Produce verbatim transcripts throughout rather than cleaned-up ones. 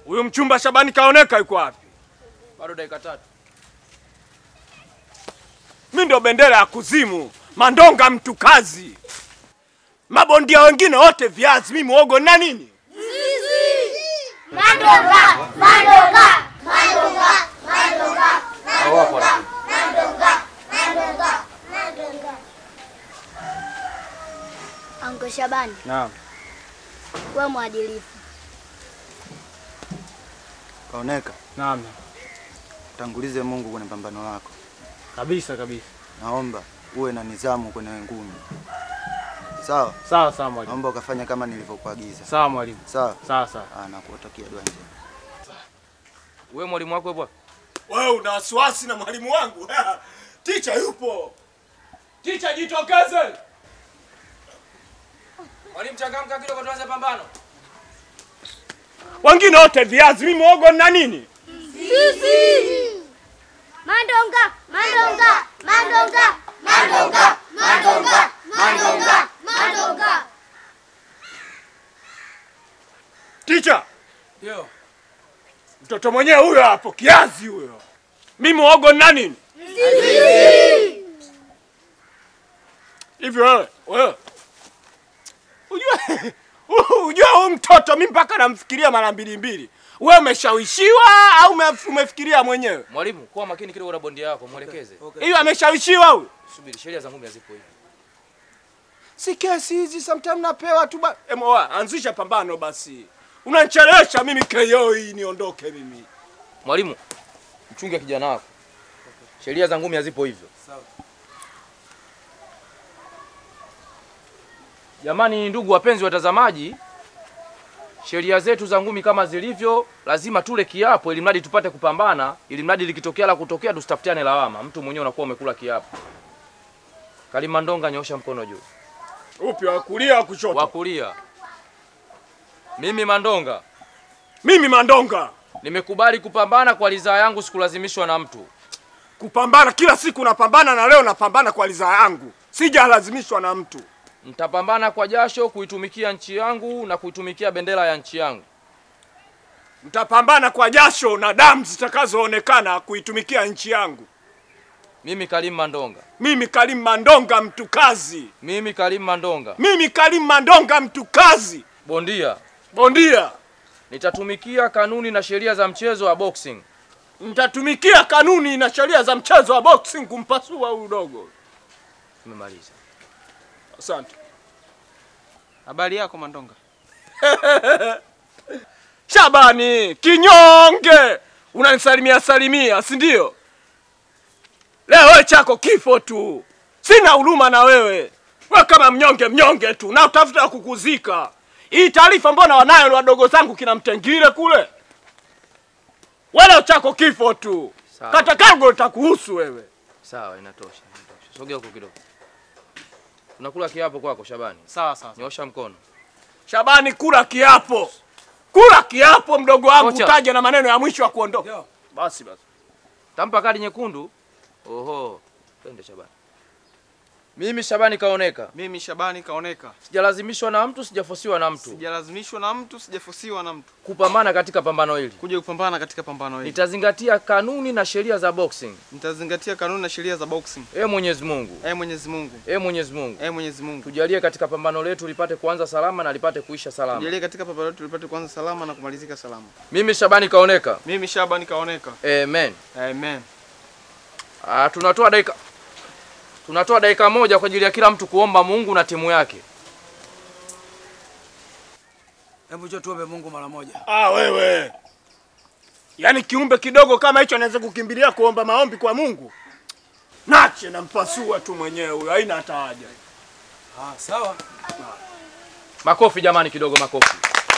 Huyo mchumba Shabani Kaoneka yuko wapi? Bado dakika tatu. Mimi ndio bendera ya kuzimu, Mandonga mtu kazi. Mabondia wengine wote viazi, mimi muogo na nini? Zizi! Mandonga, Mandonga, Mandonga, Mandonga. Mandonga, Mandonga, Mandonga, Mandonga. Anko Shabani. Naam. Wewe mwadilifu. Kaoneka. Naam. Tangulize Mungu kwenye pambano lako. Kabisa kabisa. Naomba uwe na nidhamu kwenye ngumi. Sawa? Sawa sawa mwalimu. Naomba ukafanya kama nilivyokuagiza. Sawa mwalimu. Sawa? Sawa sawa. Ah, nakutakia dua njema. Wewe mwalimu wako bwana? Wewe una wasiwasi na mwalimu wangu? Teacher yupo. Teacher jitokeze. Mwalimu changamka kidogo tuanze pambano. Wengine wote viazi, mimi muogo na nini? Zizi! Mandonga, Mandonga, Mandonga, Mandonga, Mandonga, Mandonga, Mandonga. Teacher, Ndio. mtoto mwenyewe huyo hapo, kiazi huyo. Mimi muogo na nini? Zizi! Hivi wewe, wewe. Unajua, unajua huyu mtoto mimi mpaka namfikiria mara mbili mbili. Wewe umeshawishiwa au umefikiria mwenyewe? Mwalimu, kuwa makini kidogo na bondia yako, muelekeze. Hiyo okay. Ameshawishiwa huyu. Subiri, sheria za ngumi hazipo hivi. Si kesi hizi sometimes napewa tu ba. Emoa, anzisha pambano basi. Unanichelewesha mimi K O hii niondoke mimi. Mwalimu, mchunge kijana wako. Okay. Sheria za ngumi hazipo hivyo. Sawa. Jamani ndugu wapenzi watazamaji, sheria zetu za ngumi kama zilivyo, lazima tule kiapo ili mradi tupate kupambana, ili mradi likitokea la kutokea tusitafutiane lawama. Mtu mwenyewe unakuwa umekula kiapo. Karimu Mandonga, nyosha mkono juu. Upi wa kulia au kushoto? Wa kulia. Mimi Mandonga. Mimi Mandonga. Nimekubali kupambana kwa ridhaa yangu, sikulazimishwa na mtu. Kupambana kila siku napambana na leo napambana kwa ridhaa yangu. Sijalazimishwa na mtu. Mtapambana kwa jasho kuitumikia nchi yangu na kuitumikia bendera ya nchi yangu. Mtapambana kwa jasho na damu zitakazoonekana kuitumikia nchi yangu. Mimi Karimu Mandonga. Mimi Karimu Mandonga mtu kazi. Mimi Karimu Mandonga. Mimi Karimu Mandonga mtu kazi. Bondia. Bondia. Nitatumikia kanuni na sheria za mchezo wa boxing. Nitatumikia kanuni na sheria za mchezo wa boxing kumpasua huyu dogo. Nimemaliza. Asante. Habari yako Mandonga? Shabani, kinyonge. Unanisalimia salimia, si ndio? Leo wewe chako kifo tu. Sina huruma na wewe. Wewe kama mnyonge mnyonge tu na utafuta kukuzika. Hii taarifa mbona wanayo wadogo zangu kina Mtengile kule? Wala chako kifo tu. Sawa. Kata cargo itakuhusu wewe. Sawa, inatosha, inatosha. Sogea huko kidogo. Unakula kiapo kwako Shabani. Sawa sawa. Nyosha mkono. Shabani, kula kiapo. Kula kiapo mdogo wangu, Kocha. Utaje na maneno ya mwisho ya kuondoka. Basi basi. Tampa kadi nyekundu. Oho. Twende Shabani. Mimi Shabani Kaoneka. Mimi Shabani Kaoneka. Sijalazimishwa na mtu, sijafosiwa na mtu. Sijalazimishwa na mtu, sijafosiwa na mtu. Kupambana katika pambano hili. Kuja kupambana katika pambano hili. Nitazingatia kanuni na sheria za boxing. Nitazingatia kanuni na sheria za boxing. Ee Mwenyezi Mungu. Ee Mwenyezi Mungu. Ee Mwenyezi Mungu. Ee Mwenyezi Mungu. Tujalie katika pambano letu lipate kuanza salama na lipate kuisha salama. Tujalie katika pambano letu lipate kuanza salama na kumalizika salama. Mimi Shabani Kaoneka. Mimi Shabani Kaoneka. Amen. Amen. Ah, tunatoa dakika Tunatoa dakika moja kwa ajili ya kila mtu kuomba Mungu na timu yake. Hebu njoo tuombe Mungu mara moja. Ah wewe. Yaani kiumbe kidogo kama hicho anaweza kukimbilia kuomba maombi kwa Mungu? Nache na mpasua tu mwenyewe huyo, haina hata haja. Ah, sawa. Makofi jamani kidogo makofi.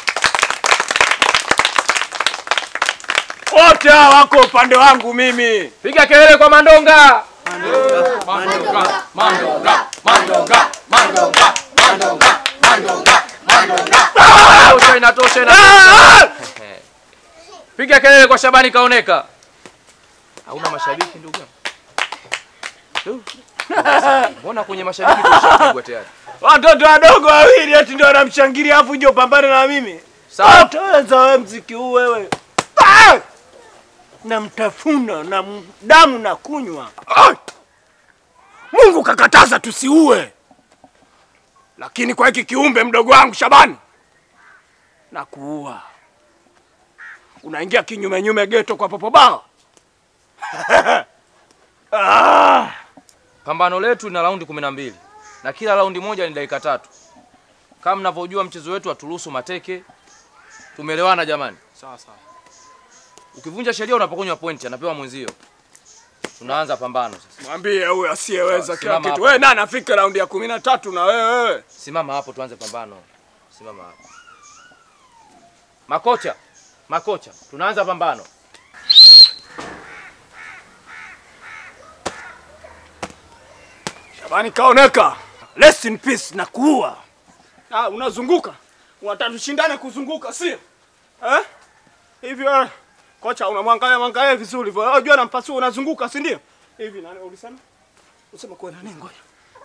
Wote hawa wako upande wangu mimi. Piga kelele kwa Mandonga. Mandonga, Mandonga, Mandonga, Mandonga, Mandonga, Mandonga, Mandonga, Mandonga. Inatosha, inatosha, inatosha. Piga kelele kwa Shabani Kaoneka. Hauna mashabiki ndugu yangu? Mbona kwenye mashabiki tushapigwa tayari? Watoto wadogo wawili eti ndio wanamshangilia afu nje upambane na mimi. Sawa. Utaweza wewe mziki huu wewe? Ah! Na mtafuna na damu na kunywa. Ah! Mungu kakataza tusiue. Lakini kwa hiki kiumbe mdogo wangu Shabani na kuua. Unaingia kinyume nyume geto kwa popo bao. Ah! Pambano letu lina raundi kumi na mbili na kila raundi moja ni dakika tatu. Kama mnavyojua mchezo wetu haturuhusu mateke. Tumeelewana jamani? Sawa sawa. Ukivunja sheria unapokonywa pointi, anapewa mwenzio. Tunaanza pambano sasa. Mwambie huyu asiyeweza kila kitu. Wewe nani afika raundi ya kumi na tatu na wewe wewe? Simama hapo tuanze pambano. Simama hapo. Makocha, makocha, tunaanza pambano. Shabani Kaoneka, rest in peace na kuua. Ah, unazunguka. Unataka tushindane kuzunguka, sio? Eh? Hivyo kocha unamwangalia mwangalia vizuri hivyo. Unajua nampasua unazunguka, si ndio? Hivi nani ulisema? Usema kwa nani ngoja.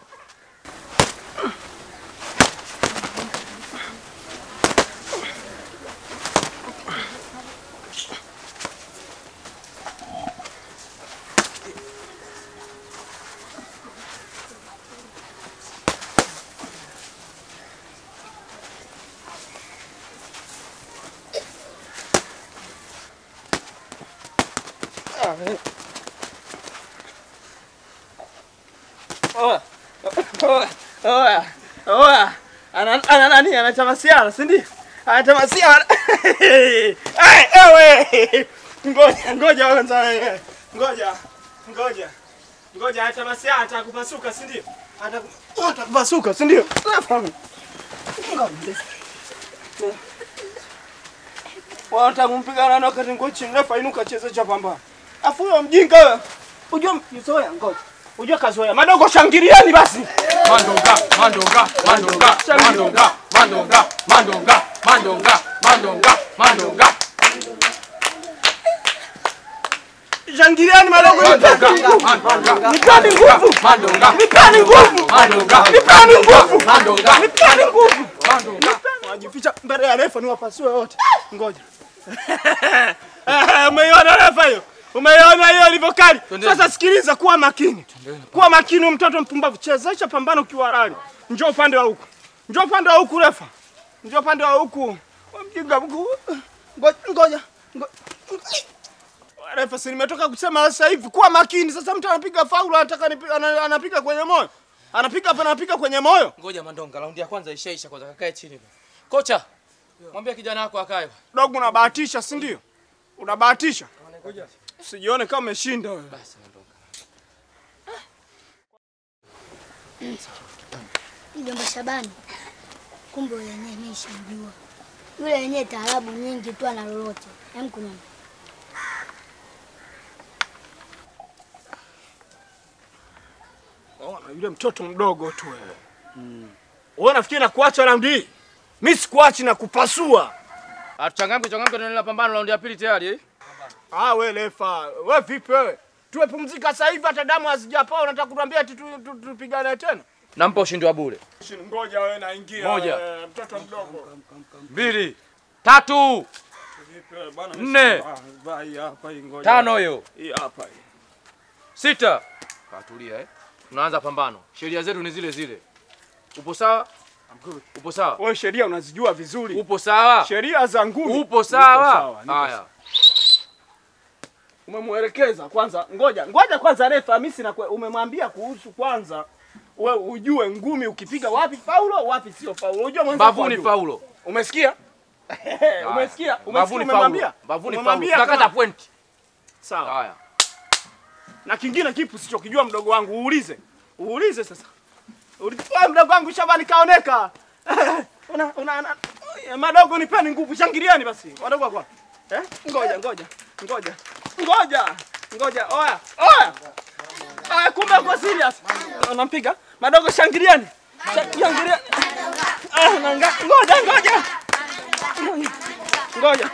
Oa. Oa. Oa. Oa. Ana ana nani anatamasiana, si ndio? Anatamasiana. Ai, ewe. Ngoja, ngoja kwanza wewe. Ngoja. Ngoja. Ngoja anatamasiana atakupasuka, si ndio? Atakupasuka, si ndio? Wata kumpigana na wakati ngochi mrefu inuka cheze cha pambano. Afu huyo mjinga wewe. Unajua mzoea ngoja. Unajua kazoea. Madogo shangilieni basi. Mandonga, mandonga, mandonga, mandonga, mandonga, mandonga, mandonga, mandonga, mandonga. Shangilieni madogo. Mandonga, nipeni nguvu. Mandonga, nipeni nguvu. Mandonga, nipeni nguvu. Mandonga, nipeni nguvu. mandonga. Wajificha mbele ya refa ni wapasue wote. Ngoja. Umeiona refa hiyo? Umeiona hiyo ilivokali? Sasa sikiliza, kuwa makini. Kuwa makini mtoto mpumbavu. Chezesha pambano ukiwa rali. Njoo upande wa huku. Njoo upande wa huku refa. Njoo upande wa huku. Mjinga huku. Ngoja ngoja. Refa, si nimetoka kusema sasa hivi kuwa makini. Sasa mtu anapiga faulu anataka anapiga kwenye moyo. Anapiga hapa anapiga kwenye moyo. Ngoja Mandonga, raundi ya kwanza ishaisha, kwanza kakae chini. Kocha, mwambie kijana wako akae. Dogo unabahatisha, si ndio? Unabahatisha. Usijione kama umeshinda wewe. Basi Mandonga. Mjomba Shabani. Kumbe yeye yenyewe nimeshamjua. Yule yenyewe taarabu nyingi tu ana lolote. Hem kunyama. Ona yule mtoto mdogo tu wewe. Mm. Wewe unafikiri na kuacha raundi hii? Mimi sikuachi na kupasua. Atuchangamke changamke tunaendelea pambano raundi ya pili tayari eh? Ah wewe refa, wewe vipi wewe? Tuwe pumzika sasa hivi hata damu hazijapoa unataka kutuambia ati tupigane tena? Nampa ushindi wa bure. Ngoja wewe naingia. Moja. Mtoto mdogo. Mbili. Tatu. Nne. Tano hiyo. Hii hapa hii. Sita. Katulia eh. Tunaanza pambano. Sheria zetu ni zile zile. Upo sawa? Upo sawa? Wewe sheria unazijua vizuri. Upo sawa? Sheria za ngumi. Upo sawa? Haya. Umemuelekeza kwanza. Ngoja, ngoja kwanza refa, mimi sina umemwambia kuhusu kwanza. Wewe ujue ngumi ukipiga wapi faulo, wapi sio faulo. Unajua mwanzo bavuni faulo. Umesikia? Umesikia? Umesikia umemwambia? Bavuni faulo. Takata point. Sawa. Haya. Na kingine kipu sichokijua mdogo wangu, uulize. Uulize sasa. Uulize mdogo wangu Shabani Kaoneka. Una una madogo nipeni nguvu, shangilieni basi. Wadogo wako. Eh? Ngoja, ngoja. Ngoja. Ngoja. Ngoja. Oya. Oya. Oya, kumbe kwa serious. Unampiga? Madogo shangilieni. Shangilieni. Ah, ngoja, ngoja. Ngoja.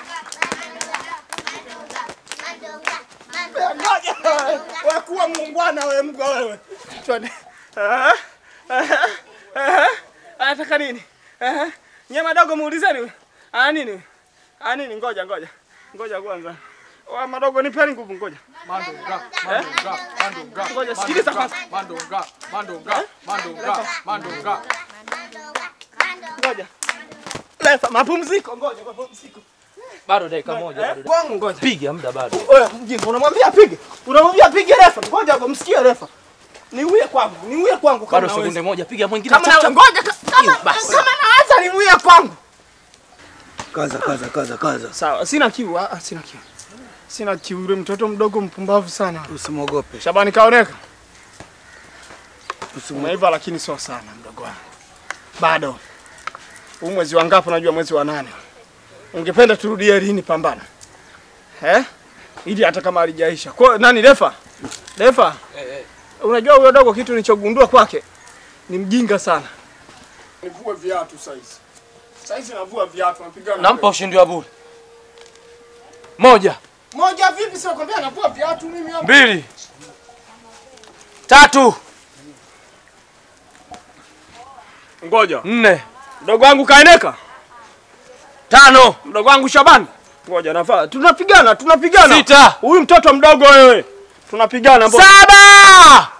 Ngoja. Wewe kuwa muungwana wewe mga wewe. Twende. Eh? Eh? Anataka nini? Eh? Nyama dogo muulizeni. Ah nini? Ah nini? Ngoja ngoja. Ngoja kwanza. Wa madogo nipeni nguvu ngoja. Mandonga, mandonga, mandonga. Ngoja sikiliza kwanza. Mandonga, mandonga, mandonga, mandonga. Ngoja. Lefa mapumziko ngoja mapumziko. Bado dakika moja bado. Kwangu ngoja. Piga muda bado. Wewe mjinga unamwambia apige. Unamwambia apige refa. Ngoja msikie refa. Niuye kwangu, niuye kwangu kama bado sekunde moja piga mwingine kama chacha. Ngoja kama kama naweza niuye kwangu. Kaza kaza kaza kaza. Sawa, sina kiu, ah sina kiu. Sina kiu, yule mtoto mdogo mpumbavu sana. Usimwogope. Shabani kaoneka. Umeiva lakini sio sana mdogo wangu. Bado. Huu mwezi wa ngapi unajua mwezi wa nane. Ungependa turudie lini pambana? Eh? Ili hata kama alijaisha. Kwa nani refa? Refa? Eh eh. Unajua huyo dogo kitu nilichogundua kwake ni mjinga sana. Nivue viatu saizi. Saizi navua viatu napigana. Nampa ushindi wa bure. Moja. Moja vipi sio kwambia navua viatu mimi hapa. Mbili. Tatu. Ngoja. Nne. Mdogo wangu kaeneka. Tano. Mdogo wangu Shabani. Ngoja nafaa. Tunapigana, tunapigana. Sita. Huyu mtoto mdogo wewe. Tunapigana mbona? Saba.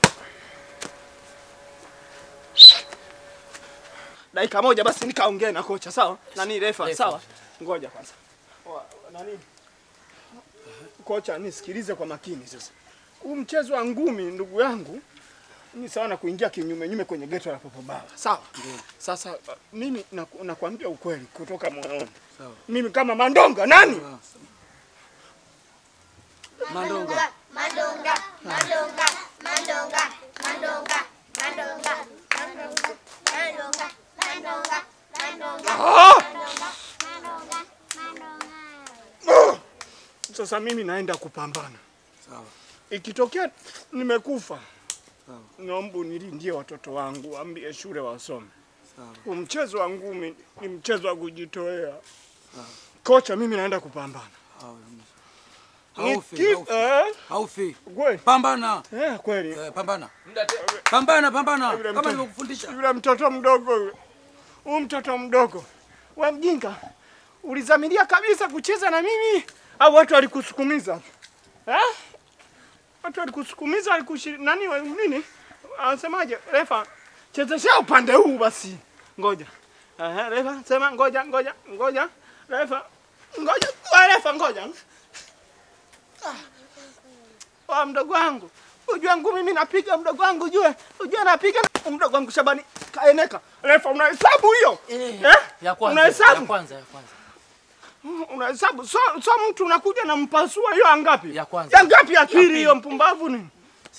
Dakika moja basi nikaongea na kocha sawa? Nani refa sawa? Ngoja kwanza. Nani? Kocha nisikilize kwa makini sasa. Huu mchezo wa ngumi ndugu yangu ni sawa na kuingia kinyume nyume kwenye geto la Popo Baba. Sawa? Ndiyo. Sasa uh, mimi nakwambia na ukweli kutoka moyoni. Sawa. Mimi kama Mandonga nani? Mandonga, Mandonga, Mandonga, Mandonga, Mandonga, Mandonga, Mandonga, Mandonga, Mandonga, Mandonga, Mandonga, Mandonga. Sasa mimi naenda kupambana. Sawa. Ikitokea nimekufa. Sawa. Naomba nilindie watoto wangu, ambie shule wasome. Sawa. Mchezo wa ngumi ni mchezo wa kujitoea. Sawa. Kocha mimi naenda kupambana. Sawa. Haufi, haufi. Eh? Haufi. Kweli? Pambana. Eh, kweli. Eh, pambana. Pambana, pambana. Yule Kama mtoto- nilivyokufundisha. Yule mtoto mdogo yule. Huyu mtoto mdogo. Wewe mjinga. Ulizamilia kabisa kucheza na mimi au watu walikusukumiza? Eh? Watu walikusukumiza walikushiri nani wa nini? Anasemaje? Refa, chezesha upande huu basi. Ngoja. Eh, refa, sema ngoja, ngoja, ngoja. Refa. Ngoja, wa refa ngoja. Ah. Wa mdogo wangu. Unajua ngumi mimi napiga mdogo wangu ujue. Unajua napiga mdogo wangu Shabani kaeneka. Refa unahesabu hiyo? Eh. Eh? Ya kwanza. Unahesabu? Ya kwanza, ya kwanza. Unahesabu so, so mtu unakuja na mpasua hiyo angapi? Ya kwanza. Ya ngapi ya pili Ya hiyo mpumbavu ni?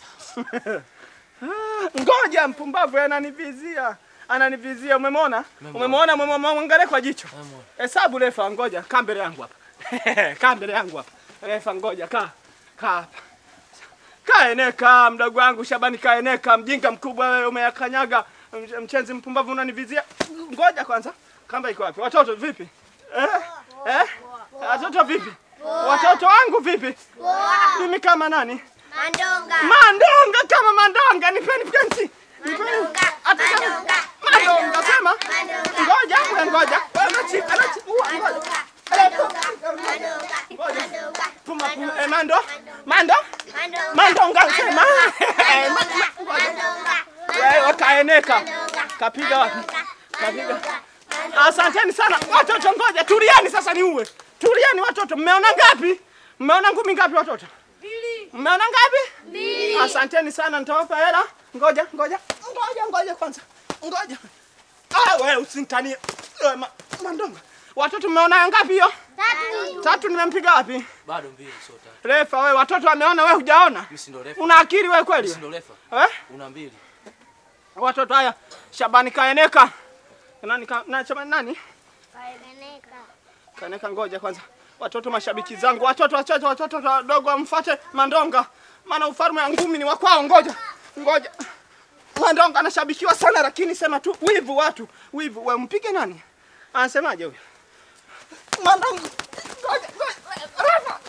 Ngoja mpumbavu ananivizia. Ananivizia umemwona? Umemwona umemwangalia kwa jicho. Hesabu refa ngoja kaa mbele yangu hapa. Kaa mbele yangu hapa. Refa ngoja kaa. Kaa hapa. Kaeneka mdogo wangu Shabani kaeneka mjinga mkubwa wewe umeyakanyaga mchenzi mpumbavu unanivizia. Ngoja kwanza. Kamba iko wapi? Watoto vipi? Eh? Eh? Watoto vipi? Watoto wangu vipi? Mimi kama nani? Mandonga. Mandonga kama Mandonga nipeni pensi. Mandonga. Hata kama Mandonga. Mandonga sema. Mandonga. Ngoja, ngoja. Anachi, anachi. Mandonga. Mandonga. Mandonga. Puma puma. Eh, Mando? Mando? Mandonga. Mandonga sema. Mandonga. Wewe kaeneka. Kapiga wapi? Kapiga. Asanteni sana. Watoto ngoja, tulieni sasa niue. Tulieni watoto. Mmeona ngapi? Mmeona ngumi ngapi watoto? Mbili. Mmeona ngapi? Mbili. Asanteni sana, nitawapa hela. Ngoja, ngoja. Ngoja, ngoja kwanza. Ngoja. Ah, wewe usinitanie. Eh, ma, Mandonga. Watoto mmeona ngapi hiyo? Tatu. Tatu nimempiga wapi? Bado mbili sio tatu. Refa wewe watoto wameona wewe hujaona? Mimi si ndo refa. Una akili wewe kweli? Mimi si ndo refa. Eh? Una mbili. Watoto haya Shabani kaeneka. Nani ka, na Shabani nani? Kaeneka. Kaeneka ngoja kwanza. Watoto mashabiki zangu, watoto wachache, watoto wadogo wamfuate Mandonga. Maana ufalme wa ngumi ni wa kwao ngoja. Ngoja. Mandonga anashabikiwa sana lakini sema tu wivu watu. Wivu wewe mpige nani? Anasemaje huyo? Mandonga. Ngoja, ngoja. Rafa.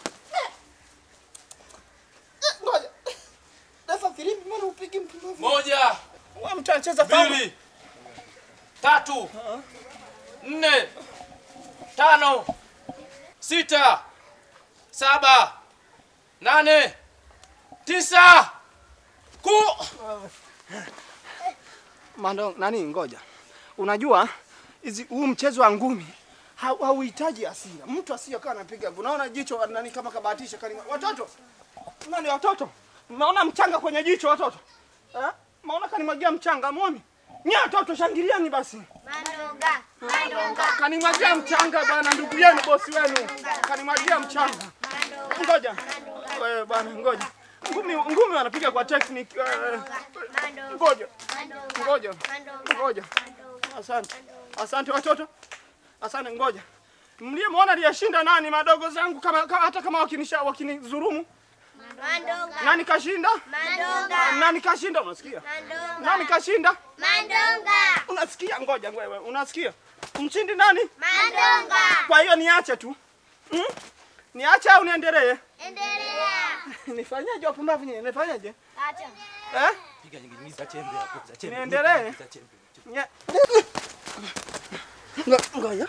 Ngoja. Rafa filimbi mbona upige mpumbavu? Moja. Wewe mtu anacheza faulu. Mbili. Tatu. Nne. Tano. sita, saba, nane, tisa, ku. Mando, nani ngoja. Unajua hizi huu mchezo wa ngumi hauhitaji hasira. Mtu asiyokaa anapiga. Unaona jicho nani kama kabahatisha kali. Watoto. Nani watoto? Unaona mchanga kwenye jicho watoto? Eh? Unaona kanimwagia mchanga muone? Nya watoto shangiliani basi. Mandonga, mandonga. Kanimwagia mchanga bwana ndugu yenu bosi wenu. Kanimwagia mchanga. Ngoja. Wewe bwana ngoja. Ngumi ngumi wanapiga kwa technique. Ngoja. Ngoja. Ngoja. Asante. Asante watoto. Asante ngoja. Mliyemuona aliyeshinda nani madogo zangu kama, kama hata kama wakinisha wakinizurumu? Mandonga. Nani kashinda? Mandonga. Nani kashinda unasikia? Mandonga. Nani kashinda? Mandonga. Unasikia ngoja wewe unasikia? Mshindi nani? Mandonga. Kwa hiyo niache tu. Hmm? Niache au niendelee? Endelea. Nifanyaje wapumbavu nyinyi? Nifanyaje? Acha. Eh? Piga nyingi za chembe hapo, za chembe. Niendelee? Za chembe. Nya. Ngoja.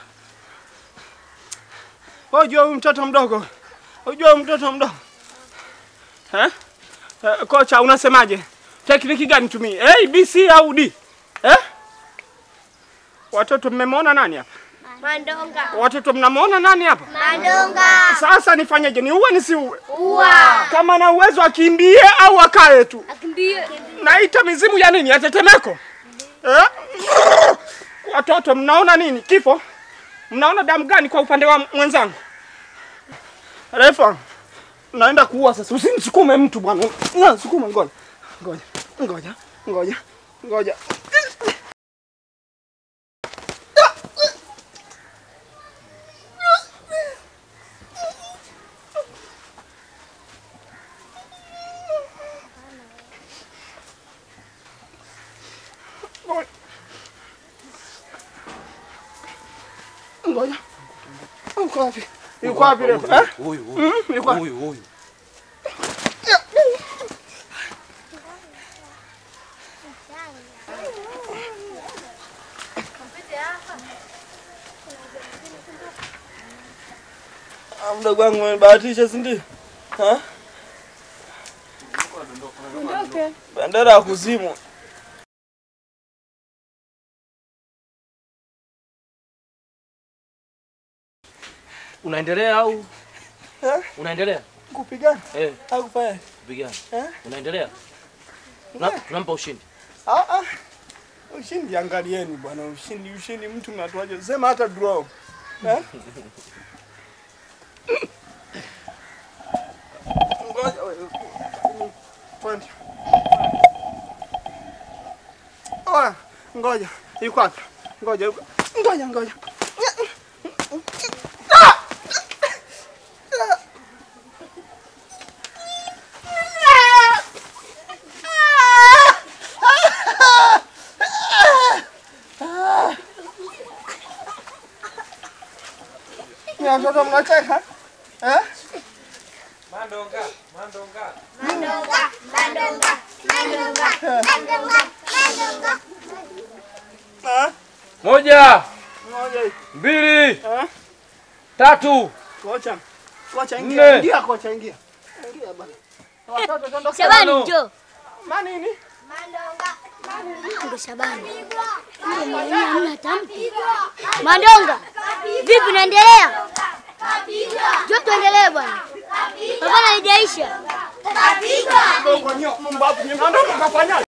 Unajua huyu mtoto mdogo. Unajua huyu mtoto mdogo. Eh? Uh, kocha unasemaje? Tekniki gani tumie? A, B, C au D? Eh? Watoto mmemwona nani hapa? Mandonga. Watoto mnamuona nani hapa? Mandonga. Sasa nifanyeje? Ni uwe nisiuwe? Uwa. Kama na uwezo akimbie au akae tu? Akimbie. Naita mizimu ya nini? Ya tetemeko? Eh? Watoto mnaona nini? Kifo? Mnaona damu gani kwa upande wa mwenzangu? Refa. Naenda kuua sasa. Usimsukume mtu bwana. Na sukuma ngoja. Ngoja. Ngoja. Ngoja. Ngoja. Ngoja. Uko wapi? Yuko wapi refa? Eh? Huyu huyu. Yuko wapi? Huyu huyu. Mdogo wangu umebahatisha si ndio? Ha? Ondoke. Bendera ya kuzimu. Unaendelea au? Eh? Unaendelea? Kupigana? Eh, Au kufanya? kupigana. Eh? Unaendelea? Tuna- Tunampa ushindi. Ah ah. Ushindi angalieni bwana, ushindi ushindi mtu mnatuaje? Sema hata draw. Eh? Ngoja wewe. Twende. Oa, ngoja. Yuko wapi? Ngoja. yuko- Ngoja ngoja. Watoto mnacheka? Eh? Mandonga, mandonga. Mandonga, mandonga. Mandonga, mandonga. Ah? Moja, Moja. mbili, Eh? tatu. Kocha. Kocha Nne. ingia. Ingia kocha ingia. Ingia bana. Watoto tondoka. Shabani njoo. Manini? Mandonga. Mandonga Shabani. Mimi hamna tampi. Mandonga. Vipi naendelea? Njoo tuendelee bwana. Bwana haijaisha. Kwa nyo mbavu ni mandonga kafanya.